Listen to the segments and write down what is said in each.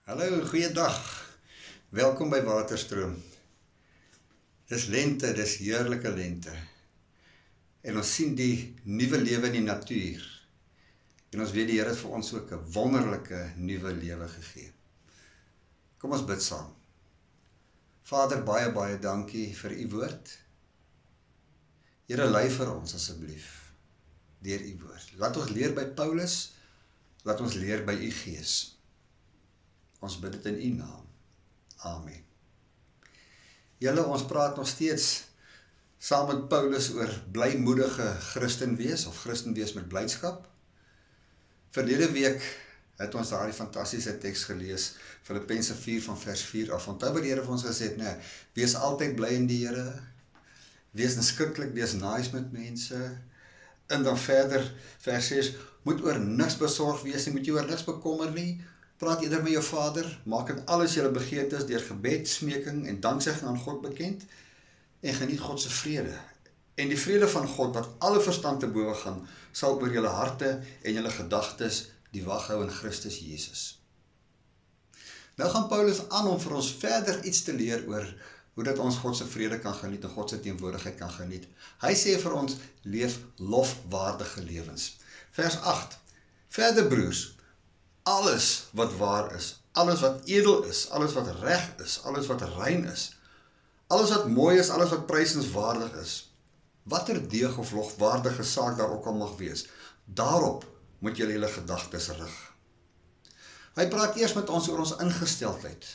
Hallo, goeiedag. Welkom by Waterstroom. Dis lente, dis heerlike lente. En ons sien die nuwe lewe in die natuur. En ons weet die Here het vir ons ook 'n wonderlike nuwe lewe gegee. Kom ons bid saam. Vader, baie dankie vir u woord. Here, lei vir ons asseblief deur u woord. Laat ons leer by Paulus, laat ons leer by u Gees. Ons bid dit in u naam. Amen. Julle, ons praat nog steeds saam met Paulus oor blymoedige Christen wees of Christen wees met blydskap. Verlede week het ons daardie fantastiese teks gelees, Filippense 4 van vers 4 af. Onthou wat die Here vir ons gesê het, nee, wees altyd bly in die Here, wees inskikkelik, wees nice met mense. En dan verder, vers 6, moet oor niks besorg wees nie, moet jy oor niks bekommer nie. Praat eerder met jou Vader, maak dit alles julle begeertes deur gebed, smeking en danksegging aan God bekend en geniet God se vrede. En die vrede van God wat alle verstand te bowe gaan, sal oor julle harte en julle gedagtes die wag hou in Christus Jesus. Nou gaan Paulus aan om vir ons verder iets te leer oor hoe dat ons God se vrede kan geniet en God se teenwoordigheid kan geniet. Hy sê vir ons, leef lofwaardige lewens. Vers 8, verder broers, alles wat waar is, alles wat edel is, alles wat reg is, alles wat rein is, alles wat mooi is, alles wat prysenswaardig is, watter deeg of lofwaardige saak daar ook al mag wees, daarop moet julle julle gedagtes rig. Hy praat eers met ons oor ons ingesteldheid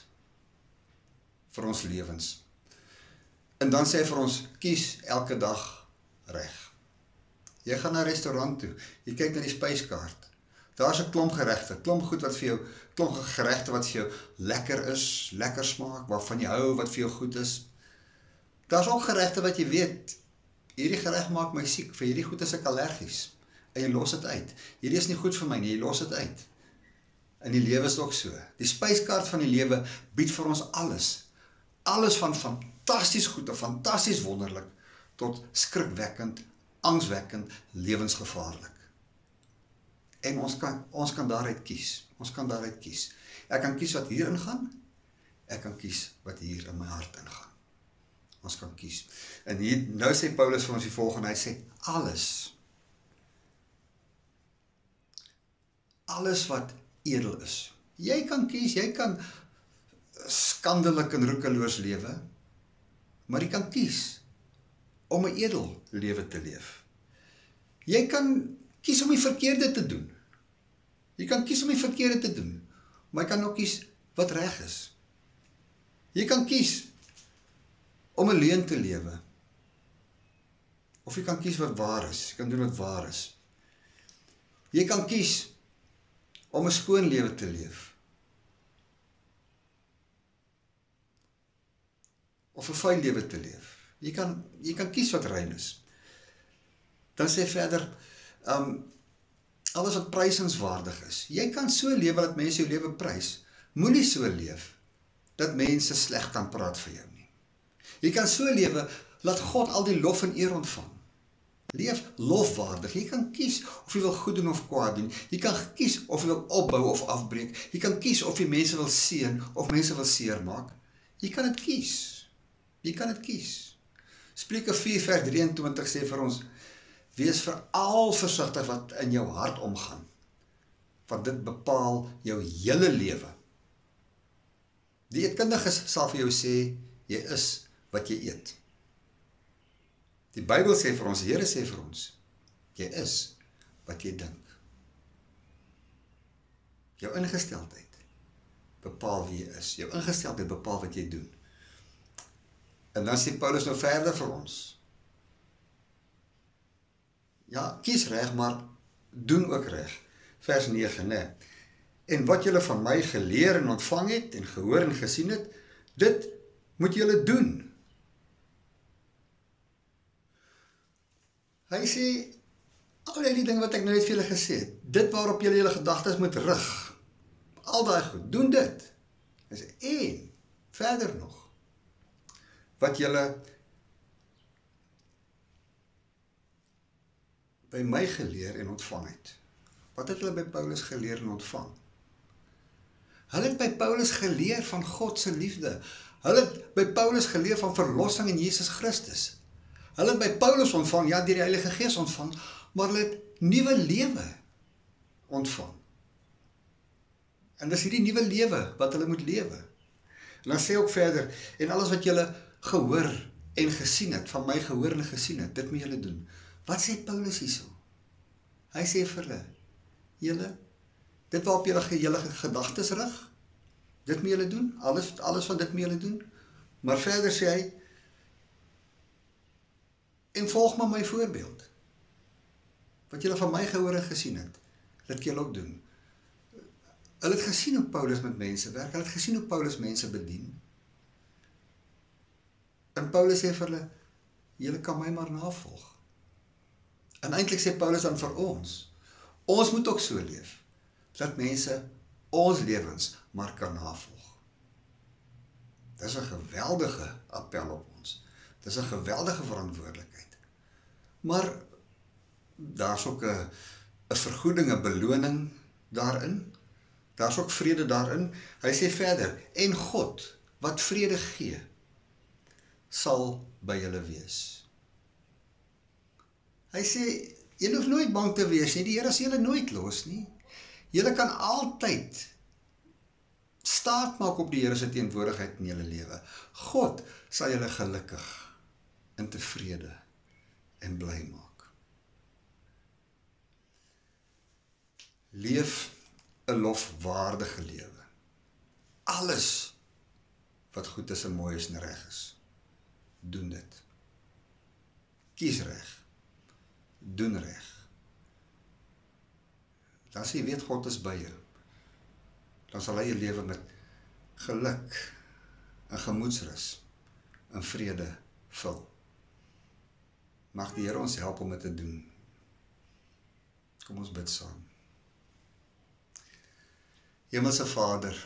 vir ons lewens. En dan sê hy vir ons, kies elke dag reg. Jy gaan na 'n restaurant toe, jy kyk na die spyskaart. Daar is 'n klomp geregte, klomp goed wat vir jou, klomp geregte wat vir jou lekker is, lekker smaak, waarvan jy hou, wat vir jou goed is. Daar is ook geregte wat jy weet, hierdie gereg maak my siek, vir hierdie goed is ek allergies, en jy los dit uit. Hierdie is nie goed vir my nie, jy los dit uit. In die lewe is ook so. Die spyskaart van die lewe bied vir ons alles. Alles van fantasties goed en fantasties wonderlik, tot skrikwekkend, angswekkend, lewensgevaarlik. En ons kan daaruit kies. Ons kan daaruit kies. Ek kan kies wat hier ingaan, ek kan kies wat hier in my hart ingaan. Ons kan kies. En hier, nou sê Paulus vir ons die volgende, hy sê, alles wat edel is. Jy kan kies, jy kan skandelik en roekeloos lewe, maar jy kan kies om 'n edel lewe te leef. Jy kan kies om die verkeerde te doen. Jy kan kies om die verkeerde te doen, maar jy kan ook kies wat reg is. Jy kan kies om 'n leuen te lewe, of jy kan kies wat waar is, jy kan doen wat waar is. Jy kan kies om 'n skoon lewe te leef, of 'n vuil lewe te leef. Jy kan kies wat rein is. Dan sê verder, alles wat prysenswaardig is. Jy kan so lewe dat mense jou lewe prys. Moenie so leef dat mense sleg kan praat vir jou nie. Jy kan so lewe, laat God al die lof en eer ontvang. Leef lofwaardig. Jy kan kies of jy wil goed doen of kwaad doen. Jy kan kies of jy wil opbou of afbreek. Jy kan kies of jy mense wil seën of mense wil seermaak. Jy kan dit kies. Jy kan dit kies. Spreuke 4 vers 23 sê vir ons, wees veral versigtig wat in jou hart omgaan, want dit bepaal jou hele lewe. Die eetkundiges sal vir jou sê, jy is wat jy eet. Die Bybel sê vir ons, die Here sê vir ons, jy is wat jy dink. Jou ingesteldheid bepaal wie jy is. Jou ingesteldheid bepaal wat jy doen. En dan sê Paulus nou verder vir ons, ja, kies reg, maar doen ook reg. Vers 9, nee. En wat julle van my geleer en ontvang het, en gehoor en gesien het, dit moet julle doen. Hy sê, al die dinge wat ek nou net vir julle gesê het, dit waarop julle julle gedagtes moet rig, al daai goed, doen dit. Hy sê, en, verder nog, wat julle by my geleer en ontvang het. Wat het hulle by Paulus geleer en ontvang? Hulle het by Paulus geleer van God se liefde. Hulle het by Paulus geleer van verlossing in Jesus Christus. Hulle het by Paulus ontvang, ja, deur die Heilige Gees ontvang, maar hulle het nuwe lewe ontvang. En dis hierdie nuwe lewe wat hulle moet lewe. En dan sê ook verder, en alles wat julle gehoor en gesien het, van my gehoor en gesien het, dit moet julle doen. Wat sê Paulus hierso? Hy sê vir hulle, julle, dit waarop julle gedagtes rig, dit moet julle doen, alles van dit moet julle doen. Maar verder sê hy, en volg maar my voorbeeld. Wat julle van my gehoor en gesien het, dit julle ook doen. Hulle het gesien hoe Paulus met mense werk, hulle het gesien hoe Paulus mense bedien. En Paulus sê vir hulle, julle kan my maar navolg. En eintlik sê Paulus dan vir ons moet ook so leef, dat mense ons lewens maar kan navolg. Dis 'n geweldige appel op ons. Dis 'n geweldige verantwoordelikheid. Maar daar's ook 'n vergoeding, 'n beloning daarin. Daar's ook vrede daarin. Hy sê verder, en God, wat vrede gee, sal by julle wees. Hy sê, julle hoef nooit bang te wees nie, die Here sal julle nooit los nie. Julle kan altyd staat maak op die Here se teenwoordigheid in julle lewe. God sal julle gelukkig en tevrede en bly maak. Leef 'n lofwaardige lewe. Alles wat goed is en mooi is en reg is, doen dit. Kies reg. Doen reg. Dan as jy weet God is by jou, dan sal hy jou lewe met geluk en gemoedsrus en vrede vul. Mag die Here ons help om dit te doen. Kom ons bid saam. Hemelse Vader,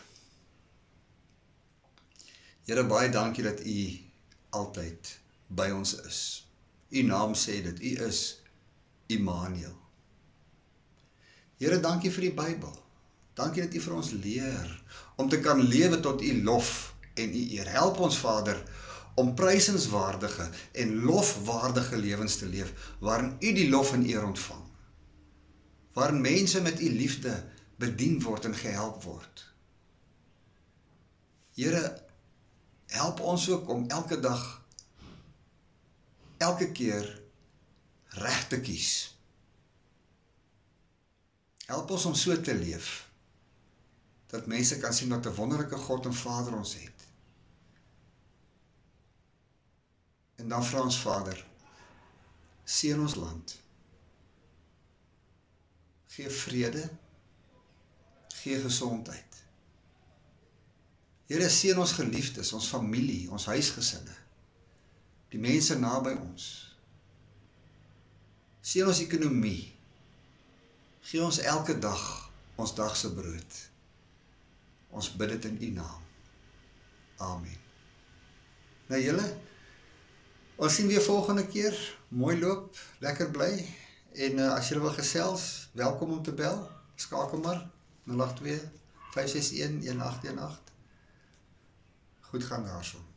Here, baie dankie dat U altyd by ons is. U naam sê dit, U is Immanuel. Here, dankie vir die Bybel. Dankie dat U vir ons leer om te kan lewe tot U lof en U eer. Help ons, Vader, om prysenswaardige en lofwaardige lewens te leef, waarin U die lof en eer ontvang. Waarin mense met U liefde bedien word en gehelp word. Here, help ons ook om elke dag, elke keer reg te kies. Help ons om so te leef, dat mense kan sien wat 'n wonderlike God en Vader ons het. En dan vra ons, Vader, seën ons land. Gee vrede, gee gesondheid. Here, seën ons geliefdes, ons familie, ons huisgesinne, die mense naby ons. Seën ons ekonomie. Gee ons elke dag ons dagse brood. Ons bid dit in U naam. Amen. Nou julle, ons sien weer volgende keer. Mooi loop, lekker bly. En as julle wil gesels, welkom om te bel. Skakel maar 082 561 1818. Goed gaan daarso.